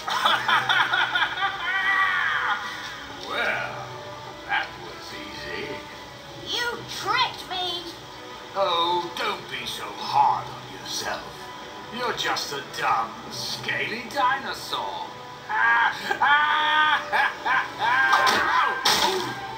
Well, that was easy. You tricked me! Oh, don't be so hard on yourself. You're just a dumb, scaly dinosaur.